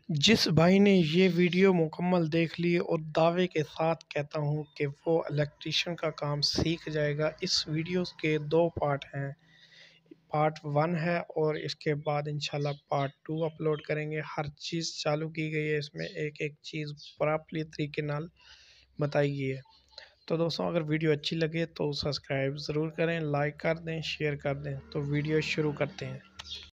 जिस भाई ने ये वीडियो मुकम्मल देख ली और दावे के साथ कहता हूँ कि वो इलेक्ट्रीशियन का काम सीख जाएगा। इस वीडियो के 2 पार्ट हैं। पार्ट 1 है और इसके बाद इंशाल्लाह पार्ट 2 अपलोड करेंगे। हर चीज़ चालू की गई है, इसमें एक एक चीज़ प्रॉपर्ली तरीके नाल बताई गई है। तो दोस्तों, अगर वीडियो अच्छी लगे तो सब्सक्राइब ज़रूर करें, लाइक कर दें, शेयर कर दें। तो वीडियो शुरू करते हैं।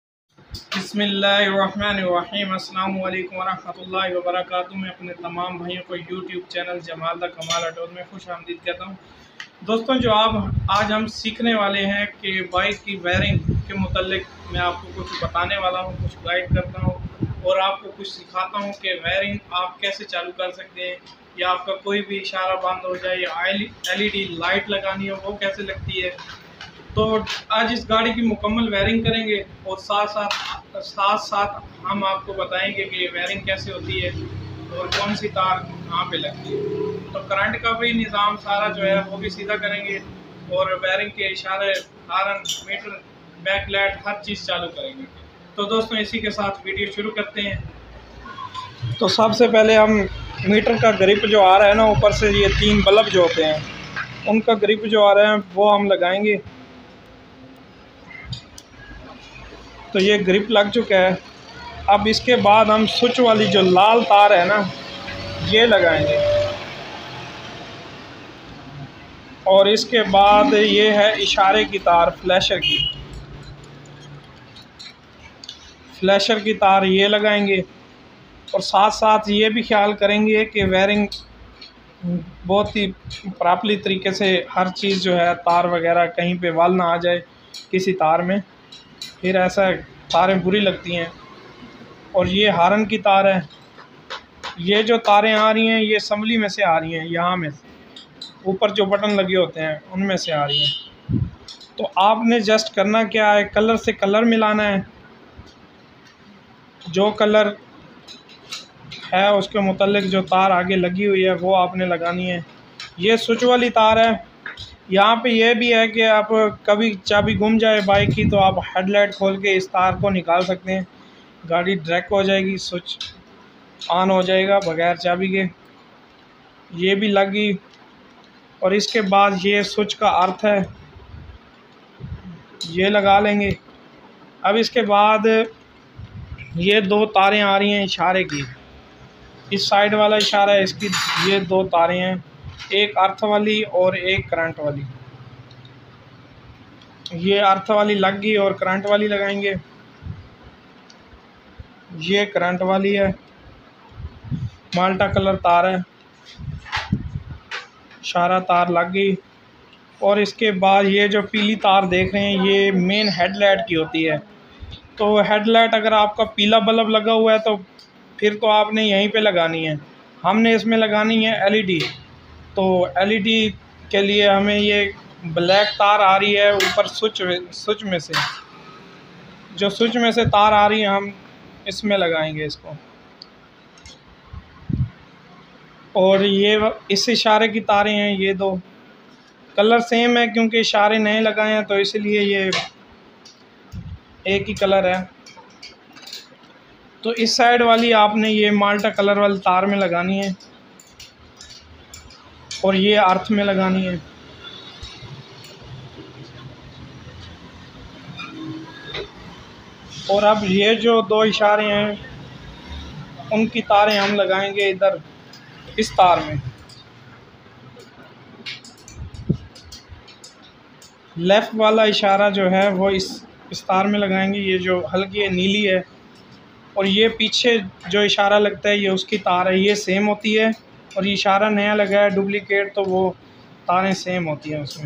बिस्मिल्लाहिर्रहमानिर्रहीम। अस्सलाम वालेकुम वरहमतुल्लाहि वबरकातुहू। मैं अपने तमाम भाइयों को YouTube channel Jamal the Kamal अटोल में खुश आमदीद कहता हूँ। दोस्तों, जो आज हम सीखने वाले हैं कि बाइक की वायरिंग के मुतालिक मैं आपको कुछ बताने वाला हूँ, कुछ गाइड करता हूँ और आपको कुछ सिखाता हूँ कि वायरिंग आप कैसे चालू कर सकते हैं, या आपका कोई भी इशारा बंद हो जाए या LED लाइट लगानी हो वो कैसे लगती है। तो आज इस गाड़ी की मुकम्मल वायरिंग करेंगे और साथ साथ हम आपको बताएंगे कि वायरिंग कैसे होती है और कौन सी तार कहाँ पे लगती है। तो करंट का भी निज़ाम सारा जो है वो भी सीधा करेंगे और वायरिंग के इशारे, हारन, मीटर, बैकलाइट हर चीज़ चालू करेंगे। तो दोस्तों, इसी के साथ वीडियो शुरू करते हैं। तो सबसे पहले हम मीटर का ग्रिप जो आ रहा है ना, ऊपर से ये 3 बल्ब जो होते हैं उनका ग्रिप जो आ रहा है वो हम लगाएंगे। तो ये ग्रिप लग चुका है। अब इसके बाद हम स्विच वाली जो लाल तार है ना ये लगाएंगे, और इसके बाद ये है इशारे की तार, फ्लैशर की तार ये लगाएंगे। और साथ साथ ये भी ख्याल करेंगे कि वायरिंग बहुत ही प्रॉपर्ली तरीके से हर चीज़ जो है, तार वगैरह कहीं पे वाल ना आ जाए किसी तार में, फिर ऐसा तारें बुरी लगती हैं। और ये हारन की तार है। ये जो तारें आ रही हैं ये असम्बली में से आ रही हैं, यहाँ में ऊपर जो बटन लगे होते हैं उनमें से आ रही हैं। तो आपने जस्ट करना क्या है, कलर से कलर मिलाना है। जो कलर है उसके मुतालिक जो तार आगे लगी हुई है वो आपने लगानी है। ये स्विच वाली तार है। यहाँ पे ये भी है कि आप कभी चाबी गुम जाए बाइक की तो आप हेडलाइट खोल के इस तार को निकाल सकते हैं, गाड़ी डायरेक्ट हो जाएगी, स्विच ऑन हो जाएगा बगैर चाबी के। ये भी लगी। और इसके बाद ये स्विच का अर्थ है, ये लगा लेंगे। अब इसके बाद ये 2 तारें आ रही हैं इशारे की, इस साइड वाला इशारा है इसकी, ये 2 तारें हैं, एक अर्थ वाली और एक करंट वाली। ये अर्थ वाली लग गई और करंट वाली लगाएंगे। ये करंट वाली है, माल्टा कलर तार है, इशारा तार लग गई। और इसके बाद ये जो पीली तार देख रहे हैं ये मेन हेडलाइट की होती है। तो हेडलाइट अगर आपका पीला बल्ब लगा हुआ है तो फिर तो आपने यहीं पे लगानी है। हमने इसमें लगानी है LED। तो LED के लिए हमें ये ब्लैक तार आ रही है ऊपर स्विच में से, जो स्विच में से तार आ रही है हम इसमें लगाएंगे इसको। और ये इस इशारे की तारें हैं, ये 2 कलर सेम है क्योंकि इशारे नए लगाए हैं तो इसलिए ये एक ही कलर है। तो इस साइड वाली आपने ये माल्टा कलर वाली तार में लगानी है और ये अर्थ में लगानी है। और अब ये जो 2 इशारे हैं उनकी तारें हम लगाएंगे इधर इस तार में। लेफ़्ट वाला इशारा जो है वो इस तार में लगाएंगे, ये जो हल्की नीली है। और ये पीछे जो इशारा लगता है ये उसकी तार है, ये सेम होती है। और ये इशारा नया लगा है डुप्लीकेट, तो वो तारें सेम होती हैं उसमें।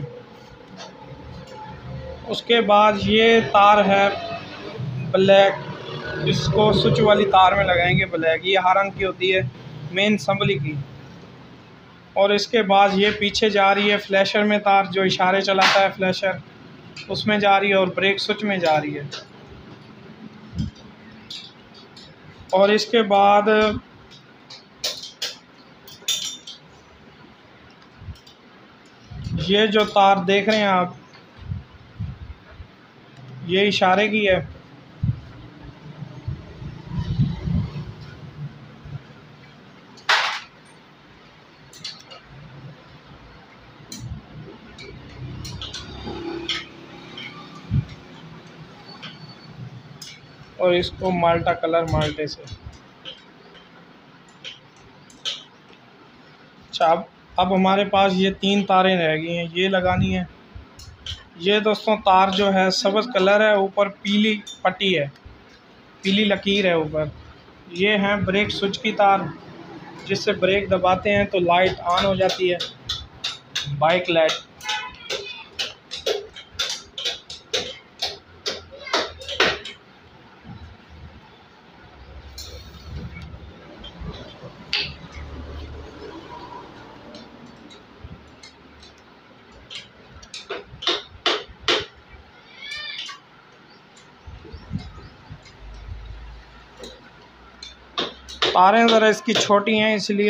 उसके बाद ये तार है ब्लैक, इसको स्विच वाली तार में लगाएंगे ब्लैक, ये हारन की होती है, मेन असम्बली की। और इसके बाद ये पीछे जा रही है फ्लैशर में तार, जो इशारे चलाता है फ्लैशर, उसमें जा रही है और ब्रेक स्विच में जा रही है। और इसके बाद ये जो तार देख रहे हैं आप ये इशारे की है। और इसको माल्टा कलर माल्टे से। अच्छा, अब हमारे पास ये 3 तारें रह गई हैं, ये लगानी है। ये दोस्तों तार जो है सब्ज़ कलर है, ऊपर पीली पट्टी है, पीली लकीर है ऊपर। ये हैं ब्रेक स्विच की तार, जिससे ब्रेक दबाते हैं तो लाइट ऑन हो जाती है, बाइक लाइट। तारें ज़रा इसकी छोटी हैं इसलिए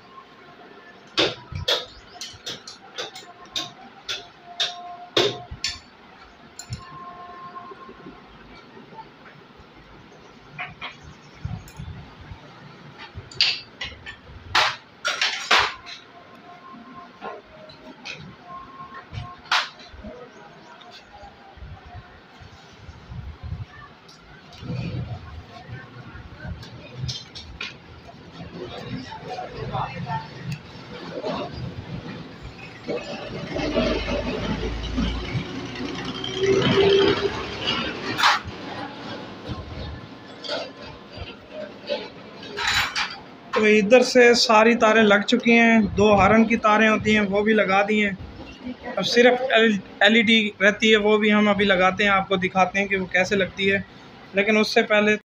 तो इधर से सारी तारें लग चुकी हैं। 2 हॉर्न की तारें होती हैं वो भी लगा दी हैं। अब सिर्फ LED रहती है, वो भी हम अभी लगाते हैं, आपको दिखाते हैं कि वो कैसे लगती है। लेकिन उससे पहले